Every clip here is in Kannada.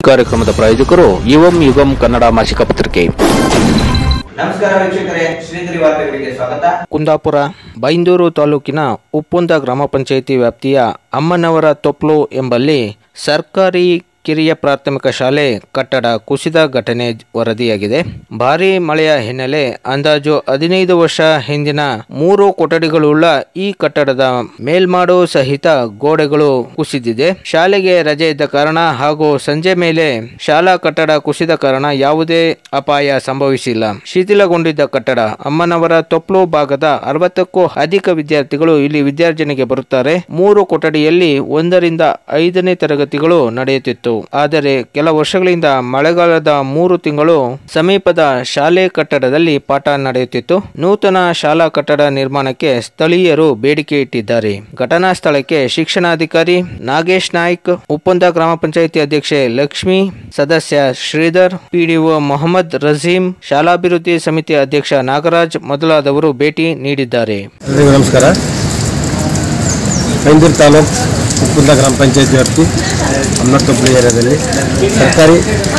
ಕಾರ್ಯಕ್ರಮದ ಪ್ರಾಯೋಜಕರು ಯುವಂ ಯುಗಂ ಕನ್ನಡ ಮಾಸಿಕ ಪತ್ರಿಕೆ. ನಮಸ್ಕಾರ ವೀಕ್ಷಕರೇ, ಶ್ರೀಗಿರಿ ವಾರ್ತೆಗಳಿಗೆ ಸ್ವಾಗತ. ಕುಂದಾಪುರ ಬೈಂದೂರು ತಾಲೂಕಿನ ಉಪ್ಪುಂದ ಗ್ರಾಮ ಪಂಚಾಯಿತಿ ವ್ಯಾಪ್ತಿಯ ಅಮ್ಮನವರ ತೊಪ್ಲು ಎಂಬಲ್ಲಿ ಸರ್ಕಾರಿ ಕಿರಿಯ ಪ್ರಾಥಮಿಕ ಶಾಲೆ ಕಟ್ಟಡ ಕುಸಿದ ಘಟನೆ ವರದಿಯಾಗಿದೆ. ಭಾರೀ ಮಳೆಯ ಹಿನ್ನೆಲೆ ಅಂದಾಜು 15 ವರ್ಷ ಹಿಂದಿನ 3 ಕೊಠಡಿಗಳುಳ್ಳ ಈ ಕಟ್ಟಡದ ಮೇಲ್ಮಾಡು ಸಹಿತ ಗೋಡೆಗಳು ಕುಸಿದಿದೆ. ಶಾಲೆಗೆ ರಜೆ ಇದ್ದ ಕಾರಣ ಹಾಗೂ ಸಂಜೆ ಮೇಲೆ ಶಾಲಾ ಕಟ್ಟಡ ಕುಸಿದ ಕಾರಣ ಯಾವುದೇ ಅಪಾಯ ಸಂಭವಿಸಿಲ್ಲ. ಶಿಥಿಲಗೊಂಡಿದ್ದ ಕಟ್ಟಡ. ಅಮ್ಮನವರ ತೊಪ್ಲು ಭಾಗದ 60ಕ್ಕೂ ಅಧಿಕ ವಿದ್ಯಾರ್ಥಿಗಳು ಇಲ್ಲಿ ವಿದ್ಯಾರ್ಜನೆಗೆ ಬರುತ್ತಾರೆ. 3 ಕೊಠಡಿಯಲ್ಲಿ 1ರಿಂದ 5ನೇ ತರಗತಿಗಳು ನಡೆಯುತ್ತಿತ್ತು. ಆದರೆ ಕೆಲ ವರ್ಷಗಳಿಂದ ಮಳೆಗಾಲದ 3 ತಿಂಗಳು ಸಮೀಪದ ಶಾಲೆ ಕಟ್ಟಡದಲ್ಲಿ ಪಾಠ ನಡೆಯುತ್ತಿತ್ತು. ನೂತನ ಶಾಲಾ ಕಟ್ಟಡ ನಿರ್ಮಾಣಕ್ಕೆ ಸ್ಥಳೀಯರು ಬೇಡಿಕೆ ಇಟ್ಟಿದ್ದಾರೆ. ಘಟನಾ ಸ್ಥಳಕ್ಕೆ ಶಿಕ್ಷಣಾಧಿಕಾರಿ ನಾಗೇಶ್ ನಾಯ್ಕ್, ಉಪ್ಪುಂದ ಗ್ರಾಮ ಪಂಚಾಯಿತಿ ಅಧ್ಯಕ್ಷೆ ಲಕ್ಷ್ಮಿ, ಸದಸ್ಯ ಶ್ರೀಧರ್, ಪಿಡಿಒ ಮೊಹಮ್ಮದ್ ರಜೀಂ, ಶಾಲಾಭಿವೃದ್ಧಿ ಸಮಿತಿ ಅಧ್ಯಕ್ಷ ನಾಗರಾಜ್ ಮೊದಲಾದವರು ಭೇಟಿ ನೀಡಿದ್ದಾರೆ. ನಮಸ್ಕಾರ. ಬೈಂದೂರು ತಾಲೂಕು ಉಪ್ಪುಂದ ಗ್ರಾಮ ಪಂಚಾಯತ್ ವ್ಯಾಪ್ತಿ ಅಮ್ಮನವರ ತೊಪ್ಲು ಏರಿಯಾದಲ್ಲಿ ಸರ್ಕಾರಿ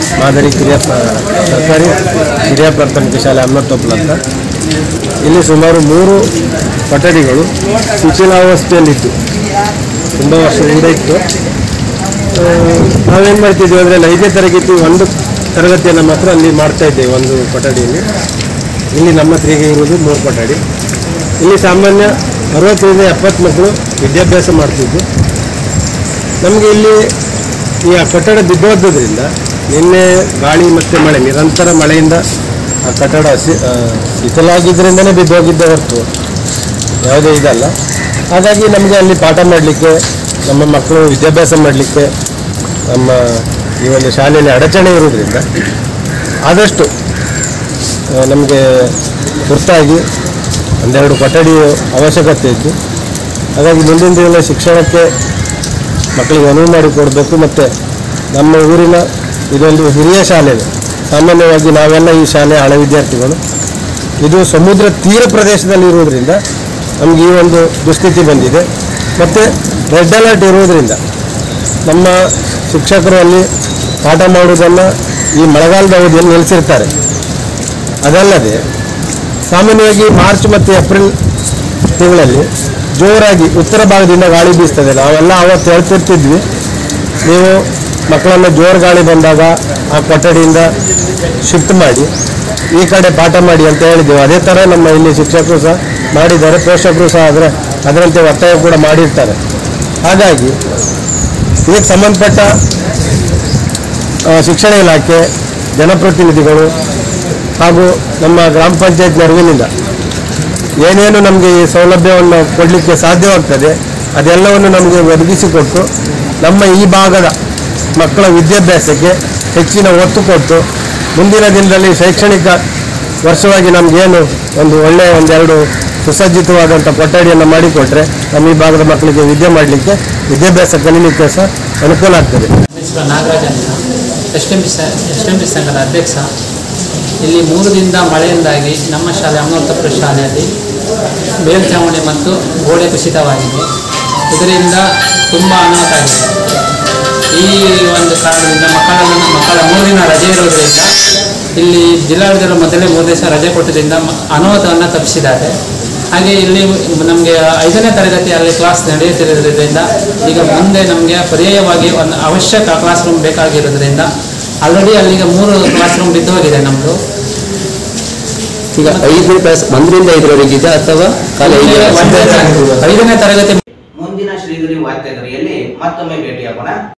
ಹಿರಿಯ ಪ್ರಾಥಮಿಕ ಶಾಲೆ ಅಮ್ಮನವರ ತೊಪ್ಲು ಅಂತ ಇಲ್ಲಿ ಸುಮಾರು 3 ಕೊಠಡಿಗಳು ಶಿಥಿಲಾವಸ್ಥೆಯಲ್ಲಿದ್ದು ತುಂಬ ವರ್ಷದಿಂದ ಇತ್ತು. ನಾವೇನು ಮಾಡ್ತಿದ್ವಿ ಅಂದರೆ 5ನೇ ತರಗತಿ 1 ತರಗತಿಯನ್ನು ಮಾತ್ರ ಅಲ್ಲಿ ಮಾಡ್ತಾ ಇದ್ದೇವೆ. 1 ಕೊಠಡಿಯಲ್ಲಿ. ಇಲ್ಲಿ ನಮ್ಮ ಹತ್ರಿಗೆ ಇರುವುದು 3 ಕೊಠಡಿ. ಇಲ್ಲಿ ಸಾಮಾನ್ಯ 60ರಿಂದ 70 ಮಕ್ಕಳು ವಿದ್ಯಾಭ್ಯಾಸ ಮಾಡ್ತಿದ್ದು. ನಮಗೆ ಇಲ್ಲಿ ಈ ಕಟ್ಟಡ ಬಿದ್ದೋದ್ರಿಂದ ನಿನ್ನೆ ಗಾಳಿ ಮತ್ತು ಮಳೆ, ನಿರಂತರ ಮಳೆಯಿಂದ ಆ ಕಟ್ಟಡ ಶಿಥಿಲಾಗಿದ್ದರಿಂದನೇ ಬಿದ್ದೋಗಿದ್ದ ಹೊರತು ಯಾವುದೇ ಇದಲ್ಲ. ಹಾಗಾಗಿ ನಮಗೆ ಅಲ್ಲಿ ಪಾಠ ಮಾಡಲಿಕ್ಕೆ, ನಮ್ಮ ಮಕ್ಕಳು ವಿದ್ಯಾಭ್ಯಾಸ ಮಾಡಲಿಕ್ಕೆ ನಮ್ಮ ಈ ಒಂದು ಶಾಲೆಯಲ್ಲಿ ಅಡಚಣೆ ಇರೋದ್ರಿಂದ ಆದಷ್ಟು ನಮಗೆ ತುರ್ತಾಗಿ 12 ಕೊಠಡಿ ಅವಶ್ಯಕತೆ ಇದ್ದು. ಹಾಗಾಗಿ ಮುಂದಿನ ದಿನ ಶಿಕ್ಷಣಕ್ಕೆ ಮಕ್ಕಳಿಗೆ ಅನುವು ಮಾಡಿಕೊಡಬೇಕು. ಮತ್ತು ನಮ್ಮ ಊರಿನ ಇದೊಂದು ಹಿರಿಯ ಶಾಲೆ. ಸಾಮಾನ್ಯವಾಗಿ ನಾವೆಲ್ಲ ಈ ಶಾಲೆ ಹಳೆ ವಿದ್ಯಾರ್ಥಿಗಳು. ಇದು ಸಮುದ್ರ ತೀರ ಪ್ರದೇಶದಲ್ಲಿ ಇರುವುದರಿಂದ ನಮಗೆ ಈ ಒಂದು ದುಸ್ಥಿತಿ ಬಂದಿದೆ. ಮತ್ತು ರೆಡ್ ಅಲರ್ಟ್ ಇರುವುದರಿಂದ ನಮ್ಮ ಶಿಕ್ಷಕರು ಅಲ್ಲಿ ಪಾಠ ಮಾಡುವುದನ್ನು ಈ ಮಳೆಗಾಲದ ಅವಧಿಯಲ್ಲಿ ನಿಲ್ಲಿಸಿರ್ತಾರೆ. ಅದಲ್ಲದೆ ಸಾಮಾನ್ಯವಾಗಿ ಮಾರ್ಚ್ ಮತ್ತು ಏಪ್ರಿಲ್ ತಿಂಗಳಲ್ಲಿ ಜೋರಾಗಿ ಉತ್ತರ ಭಾಗದಿಂದ ಗಾಳಿ ಬೀಸ್ತದೆ. ನಾವೆಲ್ಲ ಅವತ್ತು ಹೇಳ್ತಿರ್ತಿದ್ವಿ, ನೀವು ಮಕ್ಕಳನ್ನು ಜೋರು ಗಾಳಿ ಬಂದಾಗ ಆ ಕೊಠಡಿಯಿಂದ ಶಿಫ್ಟ್ ಮಾಡಿ ಈ ಕಡೆ ಪಾಠ ಮಾಡಿ ಅಂತ ಹೇಳಿದ್ದೆವು. ಅದೇ ಥರ ನಮ್ಮ ಇಲ್ಲಿ ಶಿಕ್ಷಕರು ಸಹ ಮಾಡಿದ್ದಾರೆ, ಪೋಷಕರು ಸಹ ಅದರಂತೆ ಒತ್ತಾಯ ಕೂಡ ಮಾಡಿರ್ತಾರೆ. ಹಾಗಾಗಿ ಇದಕ್ಕೆ ಸಂಬಂಧಪಟ್ಟ ಶಿಕ್ಷಣ ಇಲಾಖೆ, ಜನಪ್ರತಿನಿಧಿಗಳು ಹಾಗೂ ನಮ್ಮ ಗ್ರಾಮ ಪಂಚಾಯತ್ ನೆರವಿನಿಂದ ಏನೇನು ನಮಗೆ ಈ ಸೌಲಭ್ಯವನ್ನು ಕೊಡಲಿಕ್ಕೆ ಸಾಧ್ಯವಾಗ್ತದೆ ಅದೆಲ್ಲವನ್ನು ನಮಗೆ ಒದಗಿಸಿಕೊಟ್ಟು ನಮ್ಮ ಈ ಭಾಗದ ಮಕ್ಕಳ ವಿದ್ಯಾಭ್ಯಾಸಕ್ಕೆ ಹೆಚ್ಚಿನ ಒತ್ತು ಕೊಟ್ಟು ಮುಂದಿನ ದಿನದಲ್ಲಿ ಶೈಕ್ಷಣಿಕ ವರ್ಷವಾಗಿ ನಮಗೇನು ಒಂದು ಒಳ್ಳೆಯ 1-2 ಸುಸಜ್ಜಿತವಾದಂಥ ಕೊಠಡಿಯನ್ನು ಮಾಡಿಕೊಟ್ರೆ ನಮ್ಮ ಈ ಭಾಗದ ಮಕ್ಕಳಿಗೆ ವಿದ್ಯಾಭ್ಯಾಸ ಕಲಿಯಲಿಕ್ಕೆ ಸಹ ಅನುಕೂಲ ಆಗ್ತದೆ. ನಾಗರಾಜ್ ಅಂತ ಎಸ್.ಎಂ.ಪಿ ಸಂಘದ ಅಧ್ಯಕ್ಷ. ಇಲ್ಲಿ 3 ದಿನದ ಮಳೆಯಿಂದಾಗಿ ನಮ್ಮ ಶಾಲೆ ಅಮ್ಮನವರ ತೊಪ್ಲು ಶಾಲೆಯಲ್ಲಿ ಮೇಲ್ಛಾವಣಿ ಮತ್ತು ಗೋಡೆ ಕುಸಿತವಾಗಿದೆ. ಇದರಿಂದ ತುಂಬ ಅನಾಹುತ ಆಗಿದೆ. ಈ ಒಂದು ಕಾರಣದಿಂದ ಮಕ್ಕಳ 3 ದಿನ ರಜೆ ಇರೋದರಿಂದ ಇಲ್ಲಿ ಜಿಲ್ಲಾಡಳಿತರು ಮೊದಲೇ 3 ದಿವಸ ರಜೆ ಕೊಟ್ಟಿದ್ದರಿಂದ ಅನಾಹುತವನ್ನು ತಪ್ಪಿಸಿದ್ದಾರೆ. ಹಾಗೆ ಇಲ್ಲಿ ನಮಗೆ 5ನೇ ತರಗತಿಯಲ್ಲಿ ಕ್ಲಾಸ್ ನಡೆಯುತ್ತಿರೋದ್ರಿಂದ ಈಗ ಮುಂದೆ ನಮಗೆ ಪರ್ಯಾಯವಾಗಿ ಒಂದು ಅವಶ್ಯಕ ಕ್ಲಾಸ್ ರೂಮ್ ಬೇಕಾಗಿರೋದ್ರಿಂದ ಆಲ್ರೆಡಿ ಅಲ್ಲಿಗೆ 3 ಕ್ಲಾಸ್ ರೂಮ್ ಬಿದ್ದೋಗಿದೆ ನಮ್ಮದು. ಈಗ 5ನೇ ಕ್ಲಾಸ್ 1ರಿಂದ 5ರವರೆಗಿದೆ ಅಥವಾ 5ನೇ ತರಗತಿ. ಮುಂದಿನ ಶ್ರೀಗಿರಿ ವಾರ್ತೆಗರಿಯಲ್ಲಿ ಮತ್ತೊಮ್ಮೆ ಭೇಟಿಯಾಗೋಣ.